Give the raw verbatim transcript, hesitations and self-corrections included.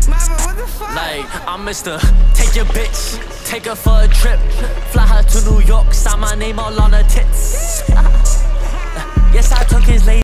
what the fuck? Like, I'm Mister Take your bitch, take her for a trip, fly her to New York, sign my name all on her tits.